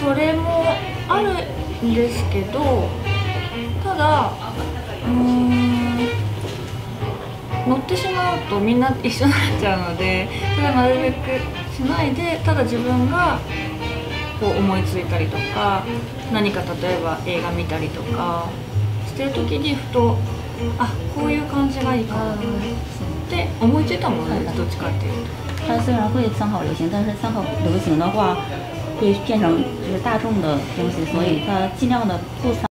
それもあるんですけど、ただ乗ってしまうとみんな一緒になっちゃうので、それはなるべくしないで、ただ自分がこう思いついたりとか、何か例えば映画見たりとかしてる時にふと、あ、こういう感じがいいかなって思いついたものです。どっちかっていうと。 它虽然会参考流行，但是参考流行的话，会变成就是大众的东西，所以它尽量的不参。